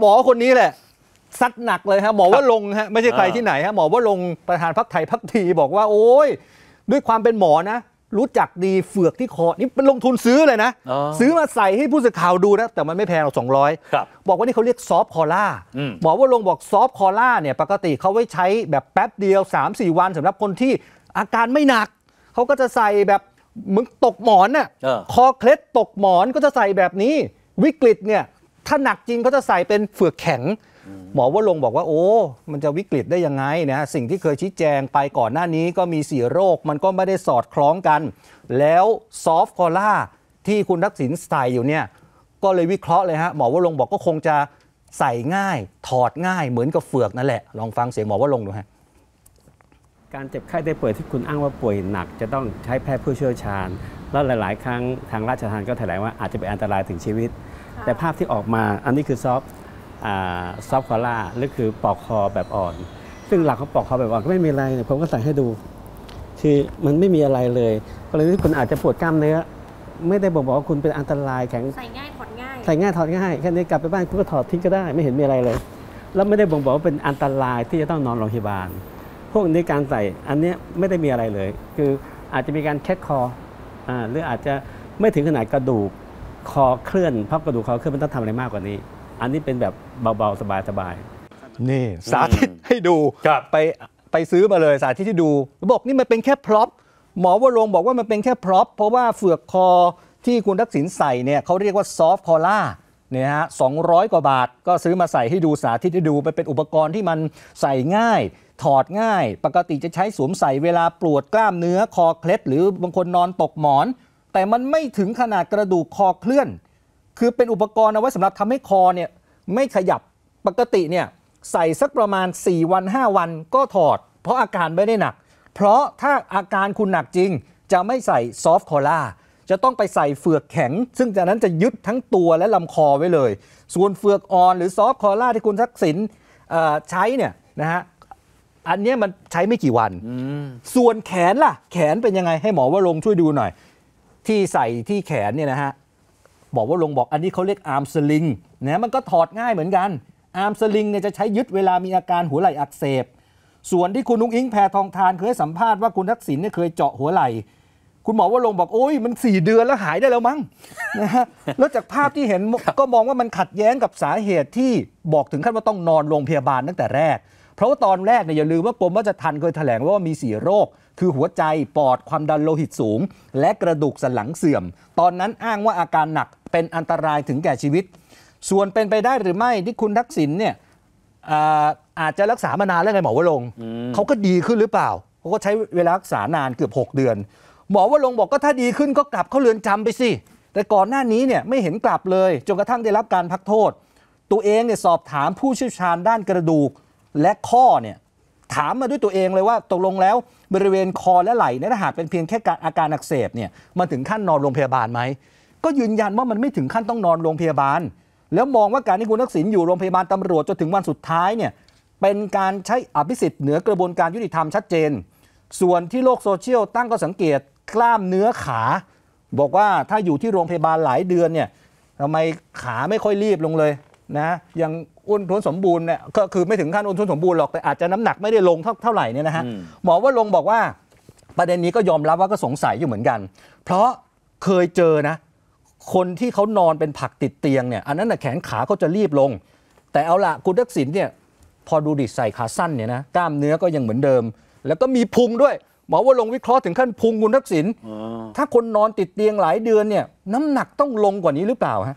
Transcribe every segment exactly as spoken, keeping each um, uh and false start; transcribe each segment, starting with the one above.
หมอคนนี้แหละซัดหนักเลยฮะหมอว่าลงฮะไม่ใช่ใครที่ไหนฮะหมอว่าลงประธานพรรคไทยพักดีบอกว่าโอ้ยด้วยความเป็นหมอนะรู้จักดีเฟือกที่คอนี่เป็นลงทุนซื้อเลยนะซื้อมาใส่ให้ผู้สื่อข่าวดูนะแต่มันไม่แพงหรอกสองร้อยบอกว่านี่เขาเรียกซอฟต์คอล่าหมอว่าลงบอกซอฟต์คอล่าเนี่ยปกติเขาไว้ใช้แบบแป๊บเดียว สามสี่ วันสำหรับคนที่อาการไม่หนักเขาก็จะใส่แบบมึงตกหมอนน่ะคอเคล็ดตกหมอนก็จะใส่แบบนี้วิกฤตเนี่ยถ้าหนักจริงเขาจะใส่เป็นเฟือกแข็งหมอว่าลงบอกว่าโอ้มันจะวิกฤตได้ยังไงนะสิ่งที่เคยชี้แจงไปก่อนหน้านี้ก็มีสี่โรคมันก็ไม่ได้สอดคล้องกันแล้วซอฟต์คอล่าที่คุณทักษิณใส่อยู่เนี่ยก็เลยวิเคราะห์เลยฮะหมอว่าลงบอกก็คงจะใส่ง่ายถอดง่ายเหมือนกับเฟือกนั่นแหละลองฟังเสียงหมอว่าลงดูฮะการเจ็บไข้ได้ป่วยที่คุณอ้างว่าป่วยหนักจะต้องใช้แพทย์ผู้เชี่ยวชาญแล้วหลายๆครั้งทางราชทัณฑ์ก็แถลงว่าอาจจะเป็นอันตรายถึงชีวิตแต่ภาพที่ออกมาอันนี้คือซอฟซอฟต์คอล่าหรือคือปอกคอแบบอ่อนซึ่งหลักของปอกคอแบบอ่อนก็ไม่มีอะไรผมก็ใส่ให้ดูคือมันไม่มีอะไรเลยกรณีที่คุณอาจจะปวดกล้ามเนื้อไม่ได้บอกว่าคุณเป็นอันตรายแข็งใส่ง่ายถอดง่ายใส่ง่ายถอดง่ายแค่นี้กลับไปบ้านคุณก็ถอดทิ้งก็ได้ไม่เห็นมีอะไรเลยแล้วไม่ได้บ่งบอกว่าเป็นอันตรายที่จะต้องนอนโรงพยาบาลพวกนี้การใส่อันนี้ไม่ได้มีอะไรเลยคืออาจจะมีการแคดคออ่าหรืออาจจะไม่ถึงขนาดกระดูกคอเคลื่อนเพราะกระดูกคอเคลื่อนมันต้องทำอะไรมากกว่านี้อันนี้เป็นแบบเบาๆสบายๆนี่สาธิตให้ดูไปไปซื้อมาเลยสาธิตที่ดูบอกนี่มันเป็นแค่พร็อพหมอวรงค์บอกว่ามันเป็นแค่พร็อพเพราะว่าเฟือกคอที่คุณทักษิณใส่เนี่ยเขาเรียกว่าซอฟต์คอล่าเนี่ยฮะสองร้อยกว่าบาทก็ซื้อมาใส่ให้ดูสาธิตให้ดูไปเป็นอุปกรณ์ที่มันใส่ง่ายถอดง่ายปกติจะใช้สวมใส่เวลาปวดกล้ามเนื้อคอเคล็ดหรือบางคนนอนตกหมอนแต่มันไม่ถึงขนาดกระดูกคอเคลื่อนคือเป็นอุปกรณ์เอาไว้สำหรับทำให้คอเนี่ยไม่ขยับปกติเนี่ยใส่สักประมาณสี่วันห้าวันก็ถอดเพราะอาการไม่ได้หนักเพราะถ้าอาการคุณหนักจริงจะไม่ใส่ซอฟต์คอล่าจะต้องไปใส่เฟือกแข็งซึ่งจากนั้นจะยึดทั้งตัวและลำคอไว้เลยส่วนเฟือกอ่อนหรือซอฟต์คอล่าที่คุณทักษิณใช้เนี่ยนะฮะอันนี้มันใช้ไม่กี่วันส่วนแขนล่ะแขนเป็นยังไงให้หมอว่าลงช่วยดูหน่อยที่ใส่ที่แขนเนี่ยนะฮะบอกว่าลงบอกอันนี้เขาเรียกอาร์มสลิงนะมันก็ถอดง่ายเหมือนกันอาร์มสลิงเนี่ยจะใช้ยึดเวลามีอาการหัวไหล่อักเสบส่วนที่คุณนุ้งอิงแพทองธารเคยให้สัมภาษณ์ว่าคุณทักษิณเนี่ยเคยเจาะหัวไหล่คุณหมอว่าลงบอกโอ้ยมันสี่เดือนแล้วหายได้แล้วมั้งนะฮะแล้วจากภาพที่เห็นก็มองว่ามันขัดแย้งกับสาเหตุที่บอกถึงขั้นว่าต้องนอนโรงพยาบาลตั้งแต่แรกเพราะว่าตอนแรกเนี่ยอย่าลืมว่ากรมราชทัณฑ์เคยแถลงว่ามีสี่โรคคือหัวใจปอดความดันโลหิตสูงและกระดูกสันหลังเสื่อมตอนนั้นอ้างว่าอาการหนักเป็นอันตรายถึงแก่ชีวิตส่วนเป็นไปได้หรือไม่ที่คุณทักษิณเนี่ย อาอาจจะรักษามานานแล้วไงหมอวรงค์เขาก็ดีขึ้นหรือเปล่าเขาก็ใช้เวลารักษานานเกือบหกเดือนหมอวรงค์บอกก็ถ้าดีขึ้นก็กลับเข้าเรือนจำไปสิแต่ก่อนหน้านี้เนี่ยไม่เห็นกลับเลยจนกระทั่งได้รับการพักโทษตัวเองเนี่ยสอบถามผู้เชี่ยวชาญด้านกระดูกและข้อเนี่ยถามมาด้วยตัวเองเลยว่าตกลงแล้วบริเวณคอและไหล่เนี่ยถ้าหากเป็นเพียงแค่การอาการอักเสบเนี่ยมันถึงขั้นนอนโรงพยาบาลไหมก็ยืนยันว่ามันไม่ถึงขั้นต้องนอนโรงพยาบาลแล้วมองว่าการที่คุณทักษิณอยู่โรงพยาบาลตำรวจจนถึงวันสุดท้ายเนี่ยเป็นการใช้อภิสิทธิ์เหนือกระบวนการยุติธรรมชัดเจนส่วนที่โลกโซเชียลตั้งก็สังเกตกล้ามเนื้อขาบอกว่าถ้าอยู่ที่โรงพยาบาลหลายเดือนเนี่ยทำไมขาไม่ค่อยรีบลงเลยนะยังอ้วนท้วนสมบูรณ์เนี่ยก็คือไม่ถึงขั้นอ้วนท้วนสมบูรณ์หรอกแต่อาจจะน้ำหนักไม่ได้ลงเท่าเท่าไหร่เนี่ยนะฮะหมอว่าลงบอกว่าประเด็นนี้ก็ยอมรับว่าก็สงสัยอยู่เหมือนกันเพราะเคยเจอนะคนที่เขานอนเป็นผักติดเตียงเนี่ยอันนั้นน่ะแขนขาเขาจะรีบลงแต่เอาละคุณทักษิณเนี่ยพอดูดิใส่ขาสั้นเนี่ยนะกล้ามเนื้อก็ยังเหมือนเดิมแล้วก็มีพุงด้วยหมอว่าลงวิเคราะห์ถึงขั้นพุงคุณทักษิณถ้าคนนอนติดเตียงหลายเดือนเนี่ยน้ำหนักต้องลงกว่านี้หรือเปล่าฮะ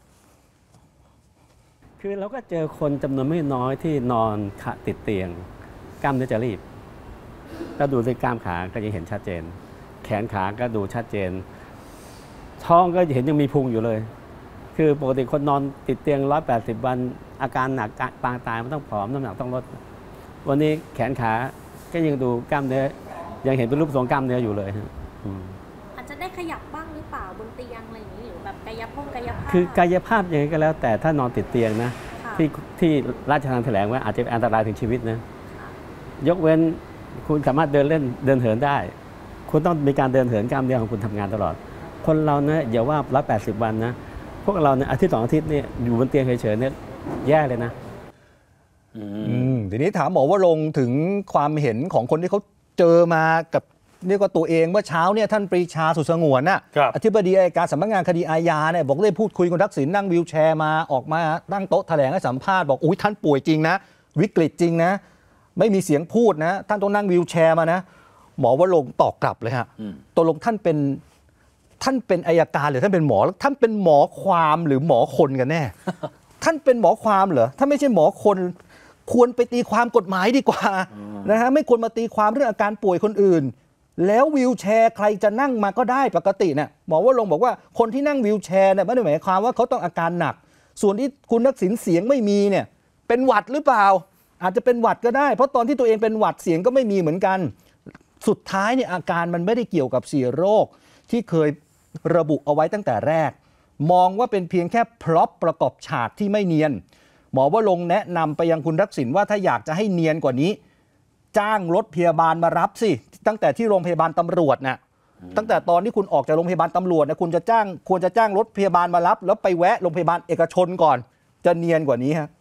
คือเราก็เจอคนจำนวนไม่น้อยที่นอนขาติดเตียงกล้ามเนื้อจะรีบแล้วดูที่กล้ามขาก็จะเห็นชัดเจนแขนขาก็ดูชัดเจนท้องก็เห็นยังมีพุงอยู่เลยคือปกติคนนอนติดเตียงหนึ่งร้อยแปดสิบวันอาการหนักปางตายมันต้องผอมน้ำหนักต้องลดวันนี้แขนขาก็ยังดูกล้ามเนื้อยังเห็นเป็นรูปทรงกล้ามเนื้ออยู่เลยอาจจะได้ขยับบ้างหรือเปล่าบนเตียงอะไรอย่างนี้หรือแบบกายภาพกายภาพคือกายภาพยังไงก็แล้วแต่ถ้านอนติดเตียงนะที่ที่ราชทัณฑ์แถลงว่าอาจจะเป็นอันตรายถึงชีวิตนะยกเว้นคุณสามารถเดินเล่นเดินเหินได้คุณต้องมีการเดินเหินกล้ามเนื้อของคุณทำงานตลอดคนเราเนี่ยอย่าว่าร้อยแปดสิบวันนะพวกเราเนี่ยอาทิตย์สองอาทิตย์เนี่ยอยู่บนเตียงเฉยๆเนี่ยแย่เลยนะอืมทีนี้ถามหมอวรงค์ถึงความเห็นของคนที่เขาเจอมากับเรียกว่าตัวเองเมื่อเช้าเนี่ยท่านปรีชาสุสงวนน่ะอธิบดีอัยการสำนักงานคดีอาญาเนี่ยบอกได้พูดคุยคุณทักษิณนั่งวีลแชร์มาออกมาตั้งโต๊ะแถลงให้สัมภาษณ์บอกอุ้ยท่านป่วยจริงนะวิกฤตจริงนะไม่มีเสียงพูดนะท่านต้องนั่งวีลแชร์มานะหมอวรงค์ตอบกลับเลยฮะตกลงท่านเป็นท่านเป็นอัยการหรือท่านเป็นหมอท่านเป็นหมอความหรือหมอคนกันแน่ ท่านเป็นหมอความเหรอถ้าไม่ใช่หมอคนควรไปตีความกฎหมายดีกว่านะฮะไม่ควรมาตีความเรื่องอาการป่วยคนอื่นแล้ววีลแชร์ใครจะนั่งมาก็ได้ปกติเนี่ยหมอวรงค์บอกว่าคนที่นั่งวีลแชร์เนี่ยไม่ได้หมายความว่าเขาต้องอาการหนักส่วนที่คุณทักษิณเสียงไม่มีเนี่ยเป็นหวัดหรือเปล่าอาจจะเป็นหวัดก็ได้เพราะตอนที่ตัวเองเป็นหวัดเสียงก็ไม่มีเหมือนกันสุดท้ายเนี่ยอาการมันไม่ได้เกี่ยวกับสี่โรคที่เคยระบุเอาไว้ตั้งแต่แรกมองว่าเป็นเพียงแค่พร็อพประกอบฉากที่ไม่เนียนหมอวรงค์แนะนำไปยังคุณทักษิณว่าถ้าอยากจะให้เนียนกว่านี้จ้างรถพยาบาลมารับสิตั้งแต่ที่โรงพยาบาลตำรวจน่ะตั้งแต่ตอนที่คุณออกจากโรงพยาบาลตำรวจนะคุณจะจ้างควรจะจ้างรถพยาบาลมารับแล้วไปแวะโรงพยาบาลเอกชนก่อนจะเนียนกว่านี้ฮะ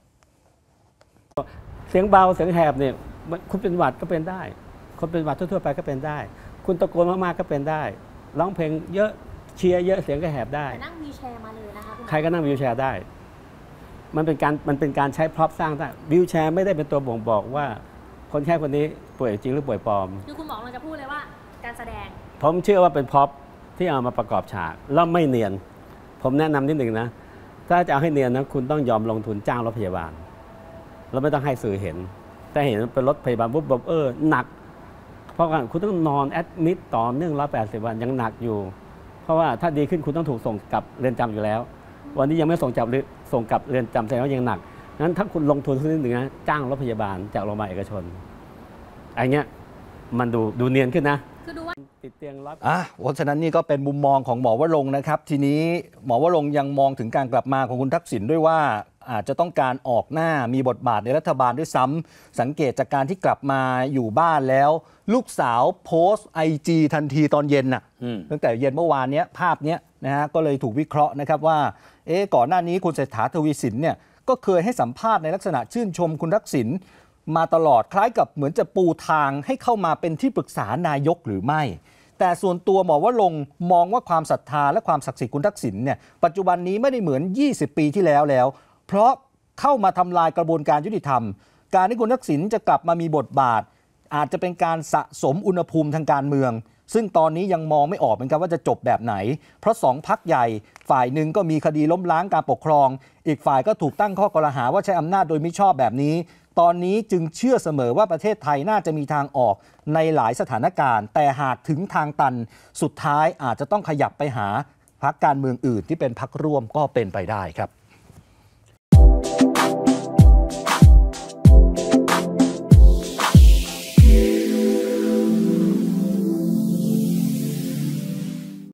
เสียงเบาเสียงแหบเนี่ยคุณเป็นหวัดก็เป็นได้คนเป็นหวัดทั่วๆไปก็เป็นได้คุณตะโกนมากๆก็เป็นได้ร้องเพลงเยอะเชียร์เยอะเสียงก็แหบได้นั่งวีลแชร์มาเลยนะคะใครก็นั่งวีลแชร์ได้มันเป็นการมันเป็นการใช้พร็อพสร้างได้วีลแชร์ไม่ได้เป็นตัวบ่งบอกว่าคนแค่คนนี้ป่วยจริงหรือป่วยปลอมคือคุณหมอเราจะพูดเลยว่าการแสดงผมเชื่อว่าเป็นพร็อพที่เอามาประกอบฉากแล้วไม่เนียนผมแนะนำนิดหนึ่งนะถ้าจะเอาให้เนียนนะคุณต้องยอมลงทุนจ้างรถพยาบาลแล้วไม่ต้องให้สื่อเห็นแต่เห็นเป็นรถพยาบาลปุ๊บแบบเออหนักเพราะว่าคุณต้องนอนแอดมิดต่อเนื่องร้อยแปดสิบวันยังหนักอยู่เพราะว่าถ้าดีขึ้นคุณต้องถูกส่งกลับเรือนจำอยู่แล้ววันนี้ยังไม่ส่งกลับส่งกลับเรือนจำแสดงว่ายังหนักงั้นถ้าคุณลงทุนสักนิดหนึ่งนะจ้างรถพยาบาลจากโรงพยาบาลเอกชนอันเนี้ยมันดูดูเนียนขึ้นนะคือดูว่าติดเตียงร้อยอ่ะเพราะฉะนั้นนี่ก็เป็นมุมมองของหมอวรงค์นะครับทีนี้หมอวรงค์ยังมองถึงการกลับมาของคุณทักษิณด้วยว่าอาจจะต้องการออกหน้ามีบทบาทในรัฐบาลด้วยซ้ำสังเกตจากการที่กลับมาอยู่บ้านแล้วลูกสาวโพสต์ไอจีทันทีตอนเย็นน่ะตั้งแต่เย็นเมื่อวานนี้ภาพนี้นะฮะก็เลยถูกวิเคราะห์นะครับว่าเอ๊ะก่อนหน้านี้คุณเศรษฐาทวีสินเนี่ยก็เคยให้สัมภาษณ์ในลักษณะชื่นชมคุณทักษิณมาตลอดคล้ายกับเหมือนจะปูทางให้เข้ามาเป็นที่ปรึกษานายกหรือไม่แต่ส่วนตัวหมอวรงค์มองว่าความศรัทธาและความศักดิ์สิทธิ์คุณทักษิณเนี่ยปัจจุบันนี้ไม่ได้เหมือนยี่สิบปีที่แล้วแล้วเพราะเข้ามาทำลายกระบวนการยุติธรรมการที่คุณทักษิณจะกลับมามีบทบาทอาจจะเป็นการสะสมอุณหภูมิทางการเมืองซึ่งตอนนี้ยังมองไม่ออกเหมือนกันว่าจะจบแบบไหนเพราะสองพรรคใหญ่ฝ่ายหนึ่งก็มีคดีล้มล้างการปกครองอีกฝ่ายก็ถูกตั้งข้อกล่าวหาว่าใช้อำนาจโดยมิชอบแบบนี้ตอนนี้จึงเชื่อเสมอว่าประเทศไทยน่าจะมีทางออกในหลายสถานการณ์แต่หากถึงทางตันสุดท้ายอาจจะต้องขยับไปหาพรรคการเมืองอื่นที่เป็นพรรคร่วมก็เป็นไปได้ครับ